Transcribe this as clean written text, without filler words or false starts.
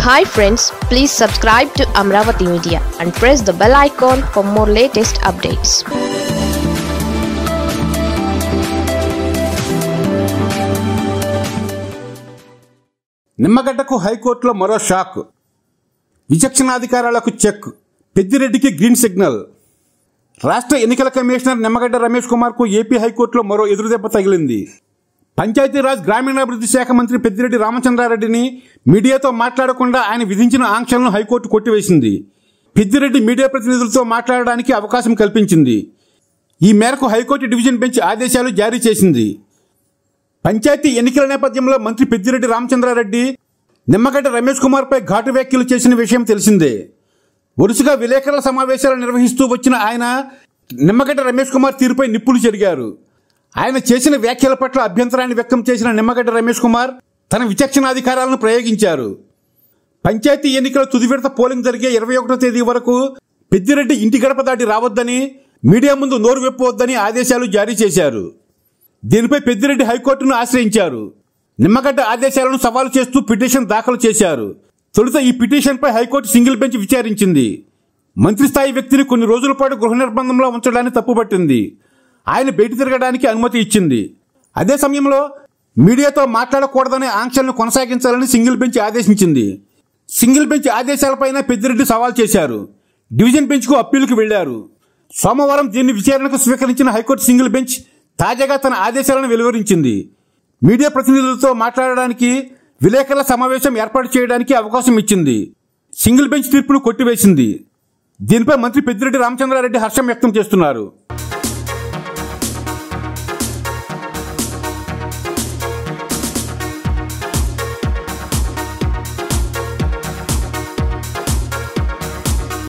Hi friends, please subscribe to Amravati Media and press the bell icon for more latest updates. నిమ్మగడ్డకు హైకోర్టులో మరో shock. విచక్షణాధికారాలకు check, పెద్దిరెడ్డికి green signal. రాష్ట్ర ఎన్నికల కమిషనర్ నిమ్మగడ్డ రమేష్ కుమార్కు ఏపీ హైకోర్టులో మరో ఎదురుదెబ్బ తగిలింది. పంచాయతీరాజ్ గ్రామీణాభివృద్ధి శాఖ మంత్రి పెద్దిరెడ్డి రామచంద్రారెడ్డిని మీడియాతో మాట్లాడకుండా ఆయన విధించిన ఆంక్షలను హైకోర్టు కొట్టివేసింది. పెద్దిరెడ్డి మీడియా ప్రతినిధులతో మాట్లాడడానికి అవకాశం కల్పించింది. ఈ మేరకు హైకోర్టు డివిజన్ బెంచ్ ఆదేశాలు జారీ చేసింది. పంచాయతీ ఎన్నికల నేపథ్యంలో మంత్రి పెద్దిరెడ్డి రామచంద్రారెడ్డి నిమ్మగడ్డ రమేష్ కుమార్పై ఘాటు వ్యాఖ్యలు చేసిన విషయం తెలిసిందే. వరుసగా విలేకరుల సమావేశాలు నిర్వహిస్తూ వచ్చిన ఆయన నిమ్మగడ్డ రమేష్ కుమార్ తీరుపై నిప్పులు చెరిగారు. ఆయన చేసిన వ్యాఖ్యల పట్ల అభ్యంతరాన్ని వ్యక్తం చేసిన నిమ్మగడ్డ రమేష్ కుమార్ తన విచక్షణాధికారాలను ప్రయోగించారు. పంచాయతీ ఎన్నికల తుది విడత పోలింగ్ జరిగే 21వ తేదీ వరకు పెద్దిరెడ్డి ఇంటి గడప దాటి రావద్దని, మీడియా ముందు నోరు విప్పవద్దని ఆదేశాలు జారీ చేశారు. దీనిపై పెద్దిరెడ్డి హైకోర్టును ఆశ్రయించారు. నిమ్మగడ్డ ఆదేశాలను సవాలు చేస్తూ పిటిషన్ దాఖలు చేశారు. తొలుత ఈ పిటిషన్పై హైకోర్టు సింగిల్ బెంచ్ విచారించింది. మంత్రి స్థాయి వ్యక్తిని కొన్ని రోజుల పాటు గృహ నిర్బంధంలో ఉంచడాన్ని తప్పుపట్టింది. ఆయన బయట తిరగడానికి అనుమతి ఇచ్చింది. అదే సమయంలో మీడియాతో మాట్లాడకూడదనే ఆంక్షలను కొనసాగించాలని సింగిల్ బెంచ్ ఆదేశించింది. సింగిల్ బెంచ్ ఆదేశాలపైన పెద్దిరెడ్డి సవాల్ చేశారు. డివిజన్ బెంచ్కు అప్పీలుకు వెళ్లారు. సోమవారం దీన్ని విచారణకు స్వీకరించిన హైకోర్టు సింగిల్ బెంచ్ తాజాగా తన ఆదేశాలను వెలువరించింది. మీడియా ప్రతినిధులతో మాట్లాడడానికి, విలేకరుల సమావేశం ఏర్పాటు చేయడానికి అవకాశం ఇచ్చింది. సింగిల్ బెంచ్ తీర్పును కొట్టివేసింది. దీనిపై మంత్రి పెద్దిరెడ్డి రామచంద్రారెడ్డి హర్షం వ్యక్తం చేస్తున్నారు.